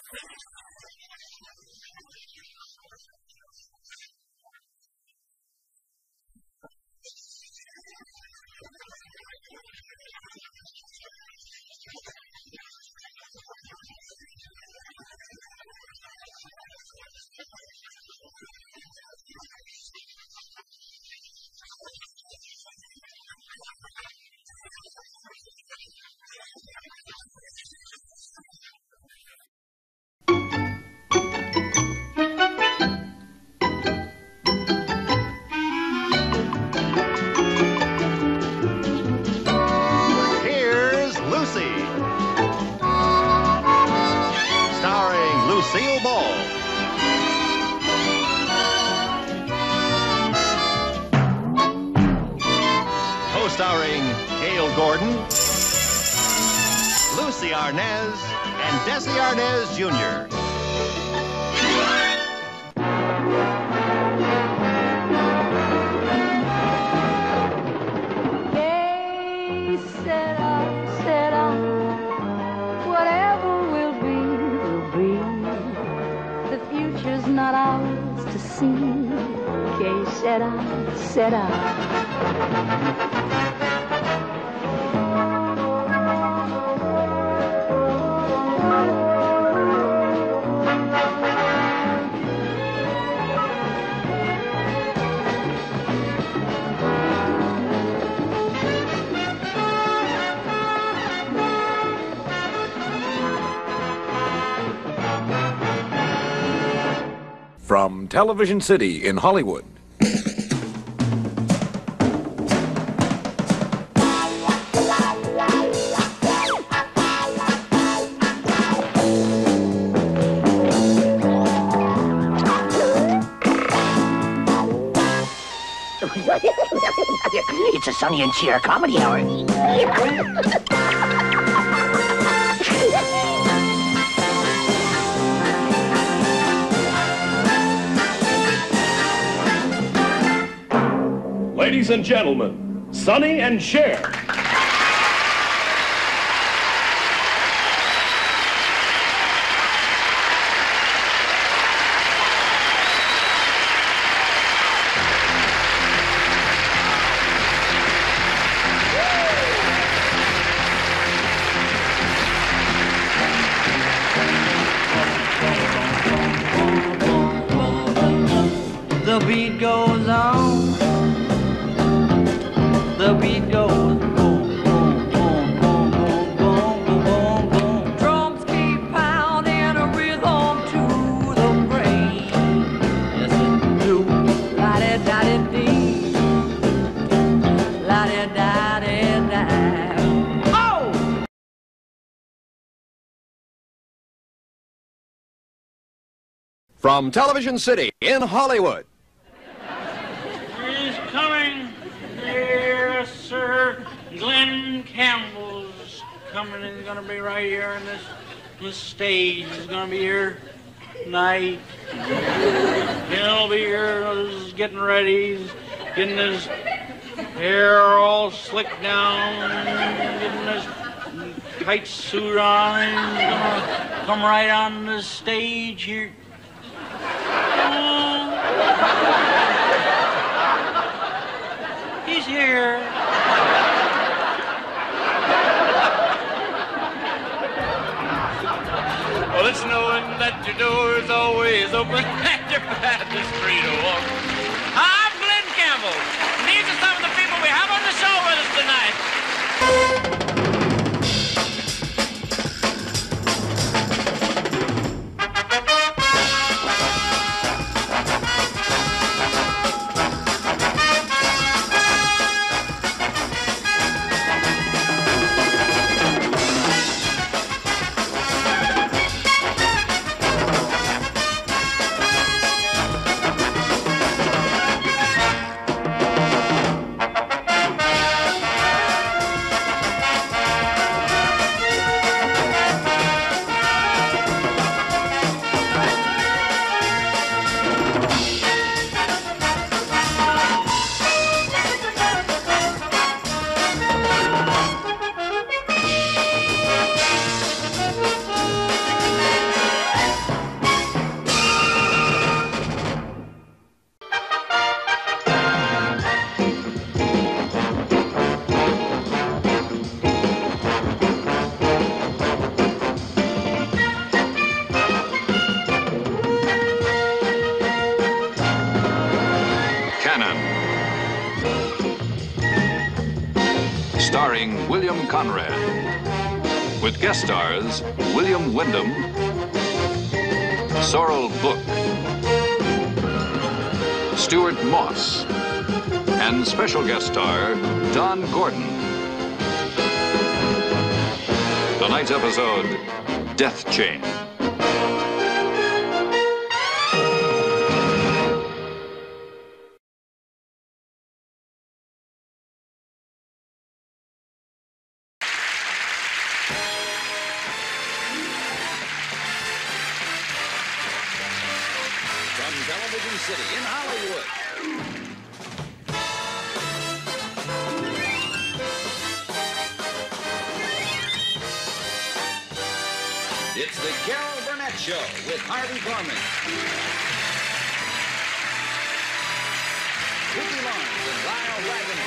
Here's Lucy, starring Lucille Ball. Co-starring Gail Gordon, Lucy Arnaz, and Desi Arnaz Jr. They set up, whatever will be, will be. The future's not ours to see. Que será, será. From Television City in Hollywood. It's a Sonny and Cher comedy hour. Ladies and gentlemen, Sonny and Cher. The beat goes on. The beat goes boom, boom, boom, boom, boom, boom, boom, boom. Drums keep pounding a rhythm to the brain. Yes, it do. La-di-da-di-dee. La-di-da-di-da. Oh! From Television City in Hollywood. He's coming. Yes, sir. Glenn Campbell's coming. He's going to be right here on this stage. He's going to be here tonight. He'll be here. He's getting ready. He's getting his hair all slicked down. Getting his tight suit on. He's going to come right on the stage here. He's here. Well, it's knowing that your door is always open and you're glad the street to walk. I'm Glenn Campbell. These are some of the people we have on the show with us tonight. Conrad. With guest stars William Wyndham, Sorrel Book, Stuart Moss, and special guest star Don Gordon. Tonight's episode, Death Chain. From Television City in Hollywood. It's the Carol Burnett Show with Harvey Korman, Vicki Lawrence, and Lyle Waggoner.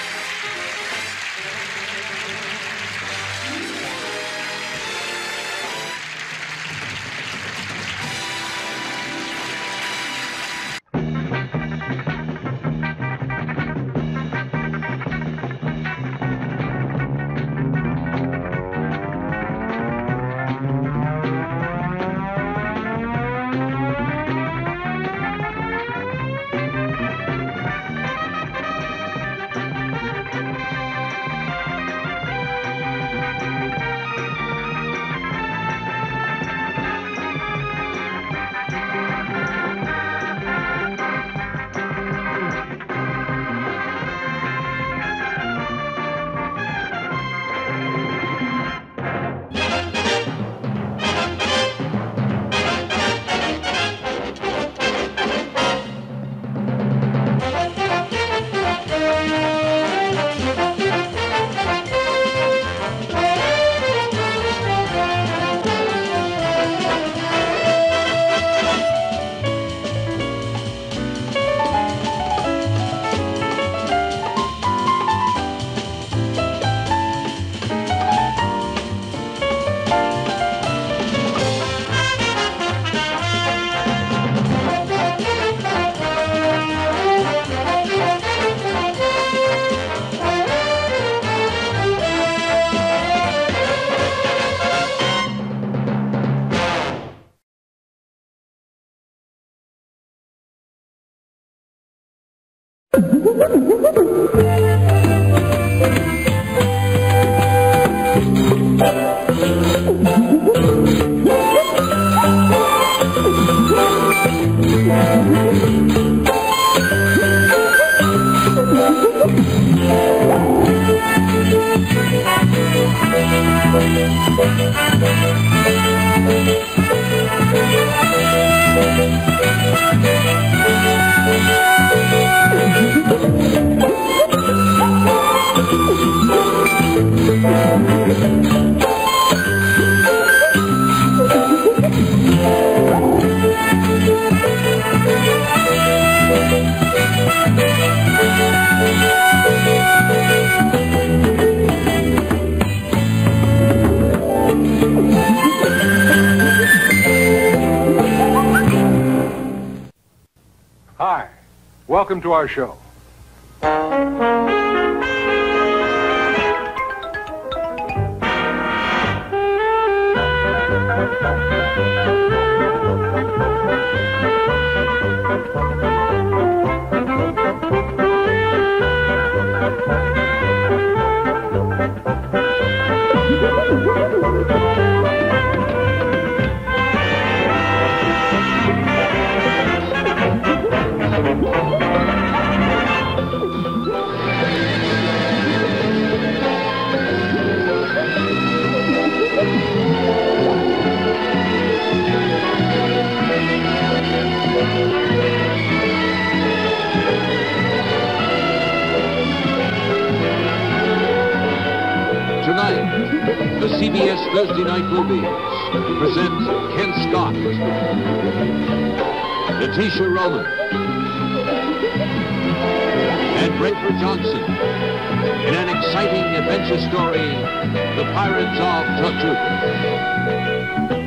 Hi, welcome to our show. Tonight, the CBS Thursday Night Movies present Ken Scott, Letitia Roman, and Rayford Johnson in an exciting adventure story, The Pirates of Tortuga.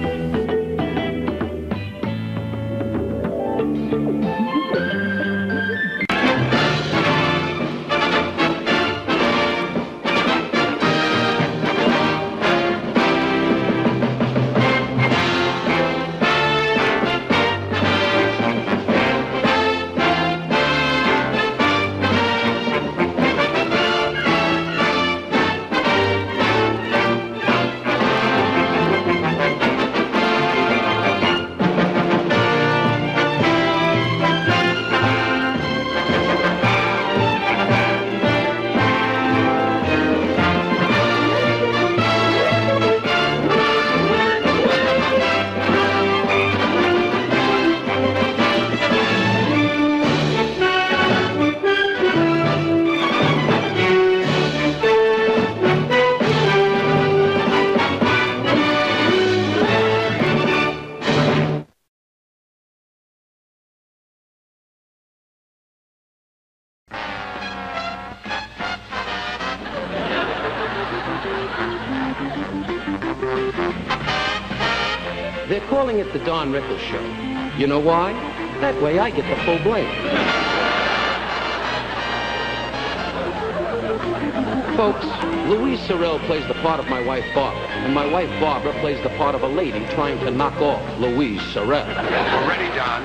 They're calling it the Don Rickles Show. You know why? That way I get the full blame. Folks, Louise Sorrell plays the part of my wife Barbara, and my wife Barbara plays the part of a lady trying to knock off Louise Sorrell. We're ready, Don.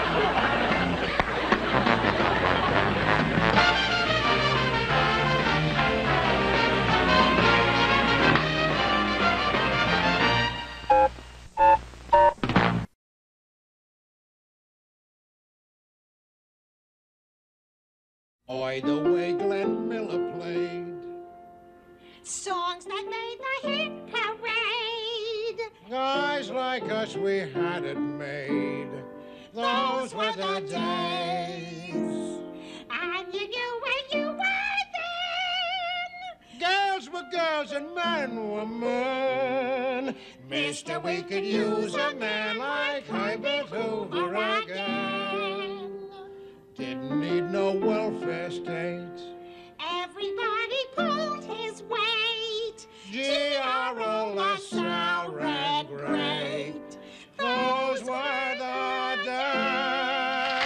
Oi, the way Glenn Miller played songs that made the hit parade. Guys like us, we had it made. Those were the days. And you knew where you were then. Girls were girls and men were men. Mister, we could use a man like Herbert Hoover again. Didn't need no welfare state. Everybody pulled his weight. G.R.O. LaSalle ran great. Those were the days.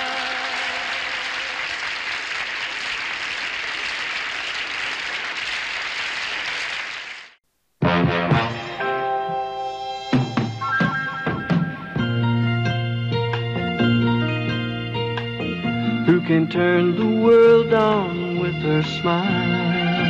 Who can turn the world on with her smile?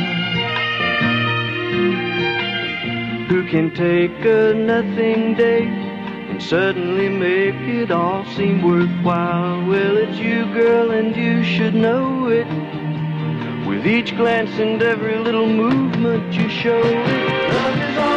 Who can take a nothing day and suddenly make it all seem worthwhile? Well, it's you, girl, and you should know it. With each glance and every little movement you show it. Love is all